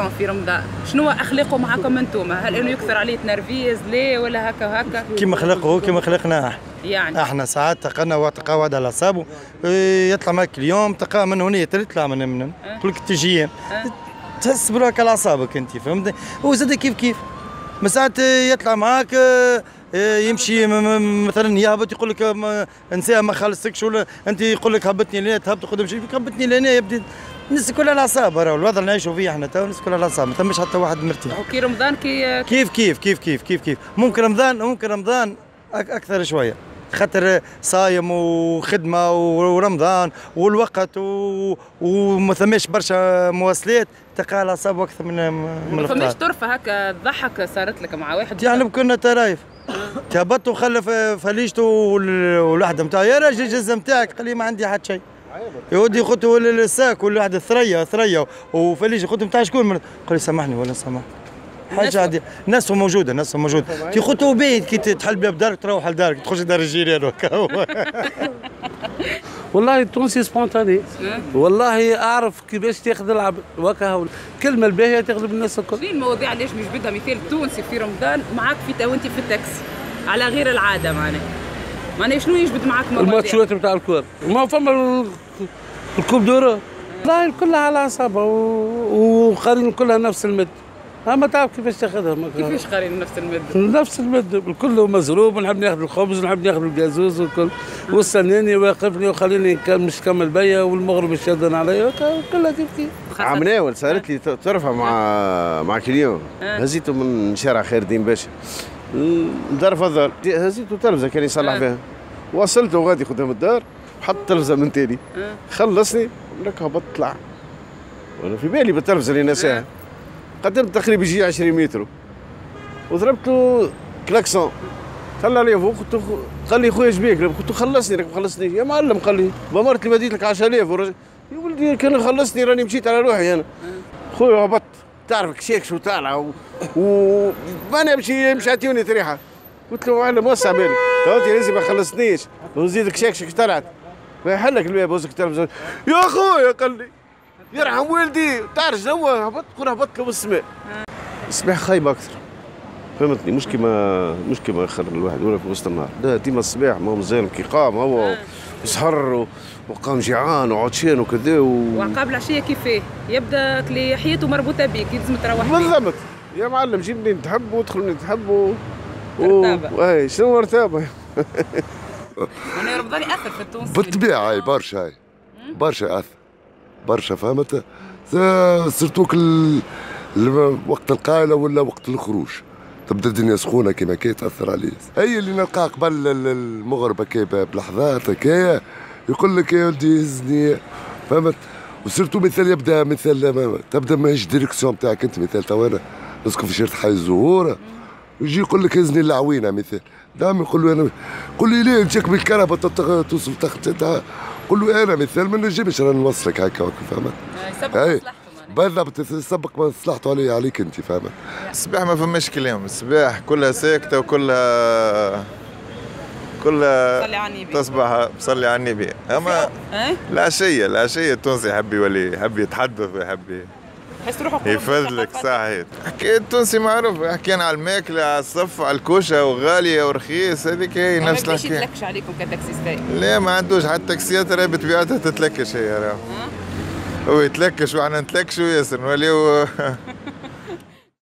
كومبورتون في رمضان؟ شنو اخلاقه معاكم انتم؟ هل انه يكثر عليه تنرفيز ليه ولا هكا وهكا؟ كيما خلقه هو كيما خلقنا احنا. يعني احنا ساعات تلقانا وتقاعد على اعصابه، يطلع معك اليوم تلقاه من هنا يطلع من يقول لك تجي تحس بروحك على اعصابك انت فهمت. هو زاد كيف ما ساعات يطلع معاك يمشي مثلا يهبط يقول لك انسى ما خلصتكش، ولا انت يقول لك هبطني لهنا تهبط خذ مشي هبطني لهنا يبدا الناس كلها على اعصاب. راهو الوضع اللي نعيشوا فيه احنا تو الناس كلها على اعصاب، ما ثماش حتى واحد مرتاح. وكي رمضان كيف ممكن رمضان اكثر شويه، خاطر صايم وخدمه ورمضان والوقت وما ثماش برشا مواصلات تلقى على اعصاب اكثر من ما فماش طرفه هكا تضحك صارت لك مع واحد يعني كنا ترايف تهبط وخلف فليشته والوحده نتاعو يا راجل الجزه نتاعك قال لي ما عندي حتى شيء يودي خذوا الساك كل واحد ثريا وفليش خذوا نتاع شكون قال لي سامحني ولا سامحني حاجه عاديه. ناس موجوده تاخذوا باين كي تحل باب دارك تروح لدارك تخش دار الجيران وهكا. والله التونسي سبونتاني، والله اعرف كيفاش تاخذ العبد وكا الكلمه الباهيه تغلب الناس الكل. شنو المواضيع اللي نجبدها مثال التونسي في رمضان معاك وانت في التاكسي على غير العاده معناها شنو يجبد معاك مواضيع؟ الماتشات نتاع الكور ما فما الكوب دورة والله كلها على اعصابها وقارين كلها نفس المد. ما تعرف كيفاش تاخذها. كيفاش قارين نفس المد الكل مزروب، ونحب ناخذ الخبز ونحب ناخذ الجازوز والكل، والسناني واقفني وخليني مش كمل بيا والمغرب يشدن عليا كلها كيف. عمناول صارت لي طرفه مع كليون هزيته من شارع خير الدين باشا دار فضل هزيته تلفزه كان يصلح فيها، وصلته وغادي قدام الدار وحط تلفزه من تالي خلصني لك هبط طلع وانا في بالي بالتلفزه اللي ناساها. قدمت تقريبا يجي 20 متر وضربت له كلاكسون طلع لي فوق قال لي خويا شبيك؟ قلت له خلصني راك ما خلصنيش يا معلم. قال لي بمرت لي بديت لك 10000 يا ولدي كان خلصني راني مشيت على روحي انا. خويا هبط تعرف كشيك شو طالع وانا مش عطيوني تريحه. قلت له معلم وسع بالك توتي لازم ما خلصنيش ونزيد كشيك طلعت فيحلك الباب وزك التلفزيون يا خويا. قال لي يرحم والدي تعرف شنو هبط له بالسماء. الصباح خايبه اكثر فهمتني، مش كيما اخر الواحد ولا في وسط النهار. لا ديما الصباح ما هو مزال كي قام هو وسهر وقام جيعان وعطشان وكذا وعقاب العشيه كيفاه يبدا كلي حياته مربوطه بك لازم تروح بالضبط يا معلم جيبني نتحب وادخلني نتحب رتابه اي شنو رتابه. انا رمضان ياثر في التونسي بالطبيعه هاي برشا اثر برشا فهمت. سيرتوك وقت القايله ولا وقت الخروج تبدا الدنيا سخونه كيما كي تاثر عليه. هي اللي نلقاه قبل المغرب هكا بلحظات هكايا يقول لك يا ولدي هزني فهمت. وسيرتو مثال يبدا مثال تبدا ماهيش ديريكسيون تاعك انت مثال تو انا نسكن في شارع حي الزهور يجي يقول لك هزني العوينه مثال دائما يقول له انا قول لي ليه تجيك بالكهرباء توصل تحت قول له انا مثال ما نجمش انا نوصلك هكا فهمت. اي بالضبط يسبق مصلحته عليك انت فاهمه. الصباح ما فماش كلام، الصباح كلها ساكته وكلها تصبح بصلي على النبي. اما العشيه التونسي يحب يتحدث ويحب يفذلك صحيح. حكاية التونسي معروف، حكينا على الماكله على الصف على الكوشه وغاليه ورخيص هذيك هي نفس الحكايه. ما يتلكش عليكم كتاكسيستاي؟ لا ما عندوش حتى تاكسيات راهي بطبيعتها تتلكش هي راهو. هو يتلكش وحنا نتلكشوا ياسر نوليو